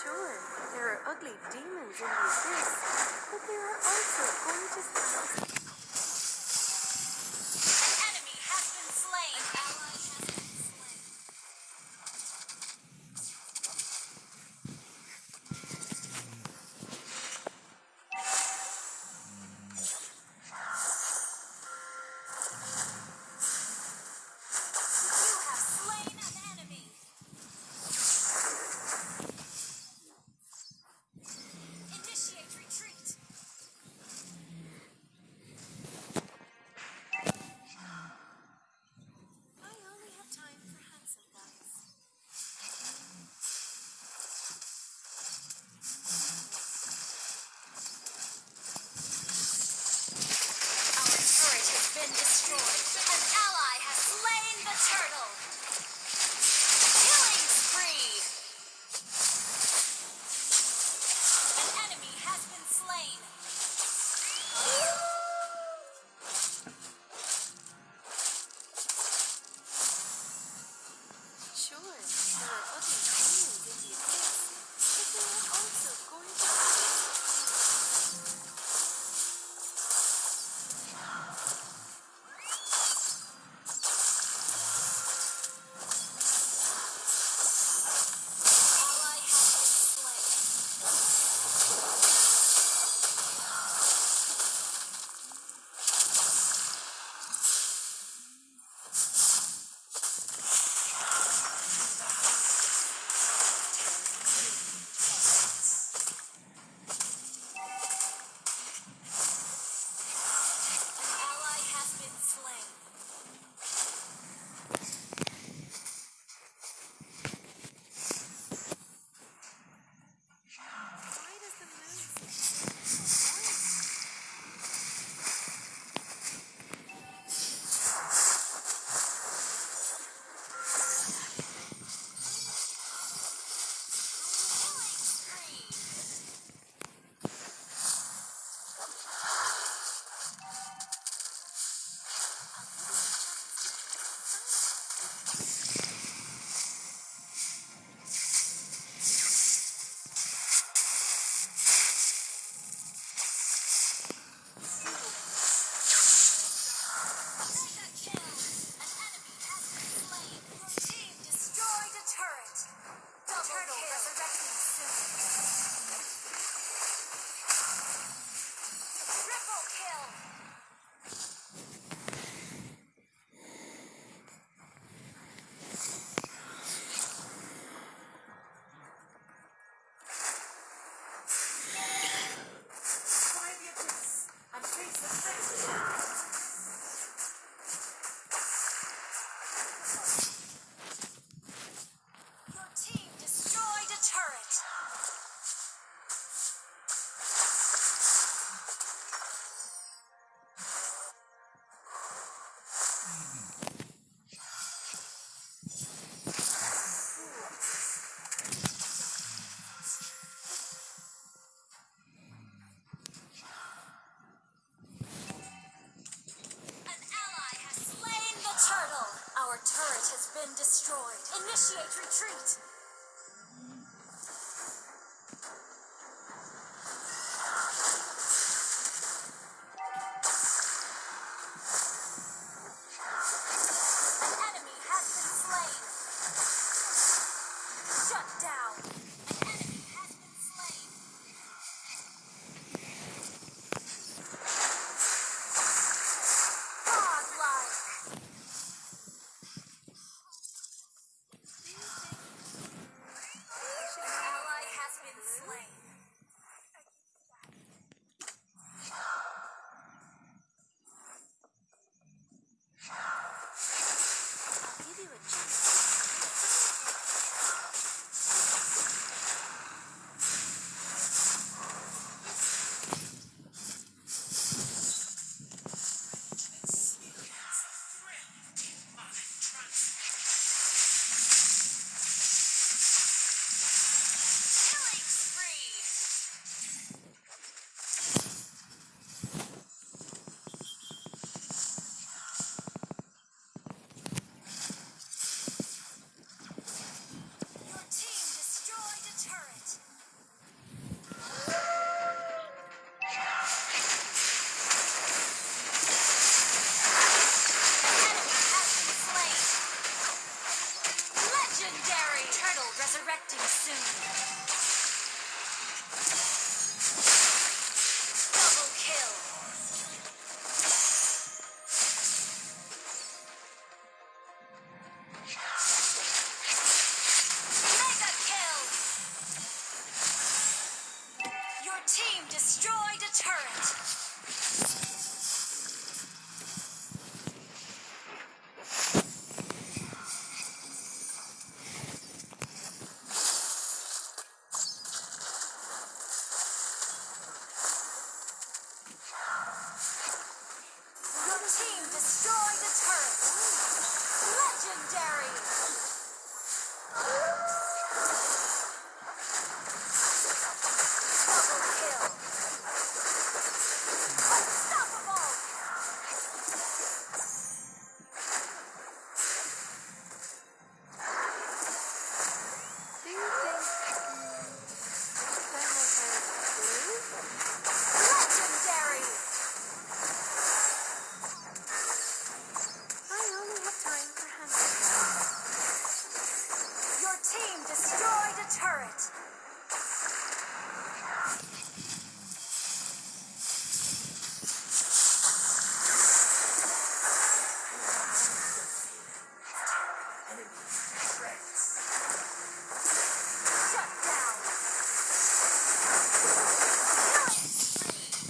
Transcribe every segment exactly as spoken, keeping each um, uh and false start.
Sure, there are ugly demons in the abyss, but there are also gorgeous things. An enemy has been slain. An ally has been slain. You have slain an enemy. Initiate retreat. I only have time for handsome guys. Our turret has been destroyed. An ally has slain the turtle. Killing spree. An enemy has been slain. Sure, there are ugly demons in the abyss, but there are also gorgeous things. Ally has been slain. An ally has been slain. Why does the moon seem so bright? Killing spree. Mega kill. An enemy has been slain. Your team destroyed a turret. Double turtle kill. Resurrecting soon. Triple kill. Try the abyss and face the threat. Your team destroyed a turret. An ally has slain the turtle. Our turret has been destroyed. Initiate retreat. An enemy has been slain. Shut down. An enemy has been slain. Godlike. An ally has been slain. I'll give you a chance. Killing spree. team destroyed a turret. Your team destroyed a turret. Legendary. Double kill. Unstoppable. Do you think I should dye my hair blue? Legendary. I only have time for handsome. Your team destroyed a turret. Shut down. Killing spree.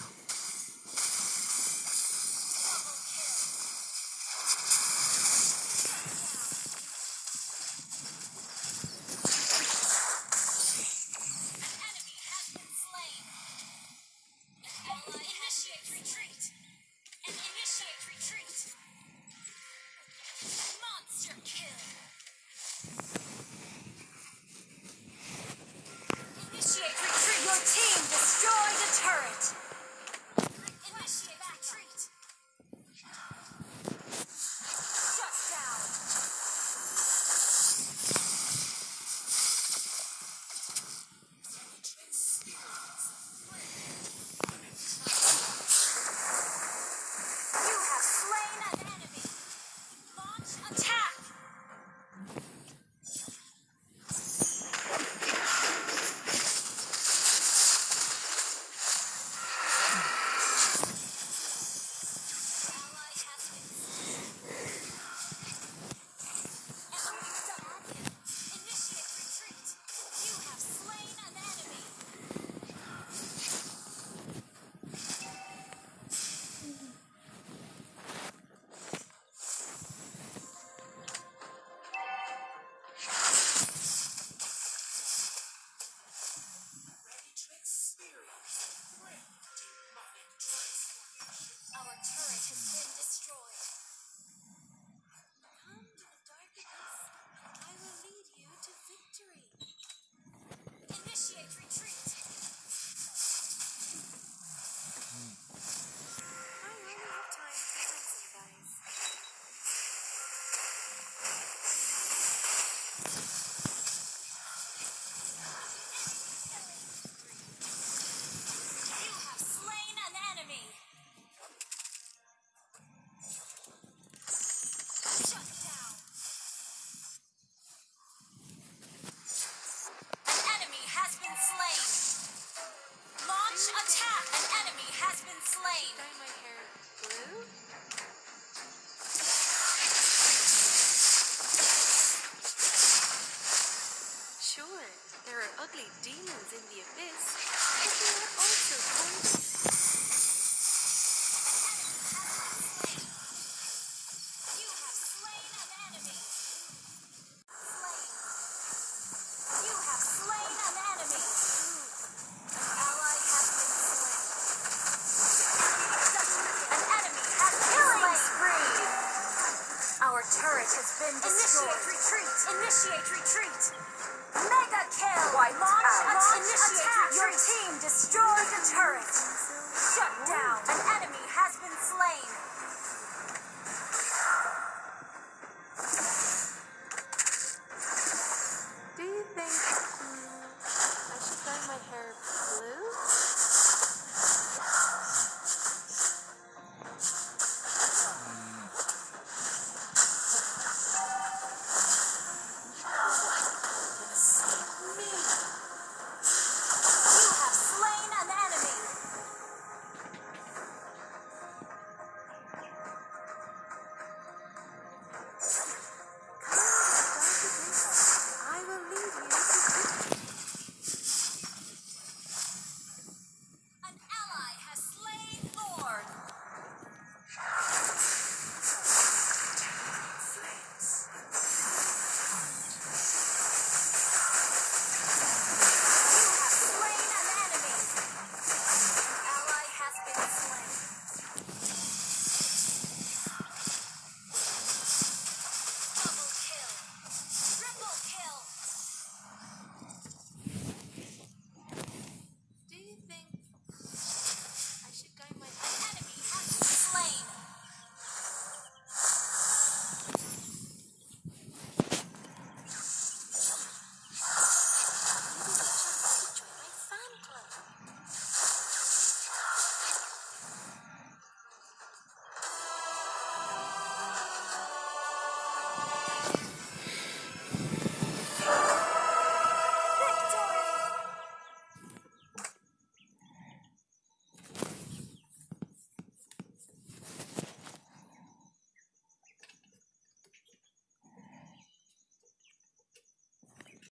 Double kill. An enemy has been slain. Ally initiate retreat. And initiate retreat. Monster kill. Initiate retreat. Your team destroyed a turret. Initiate retreat. Shut down. You have slain an enemy. Launch attack. Ally has been slain. Enemy double kill. Initiate retreat. You have slain an enemy. Our turret has been destroyed. Come to the dark abyss. I will lead you to victory. Initiate retreat. I only have time for handsome guys. You have slain an enemy. Shut down. An enemy has been slain. Launch attack. An enemy has been slain. Dye my hair blue? Sure, there are ugly demons in the abyss, but there are also gorgeous. You have slain an enemy. Slain. You have slain an enemy. An ally has been slain. An enemy has been slain. Spree. Our turret has been destroyed. Initiate retreat. Initiate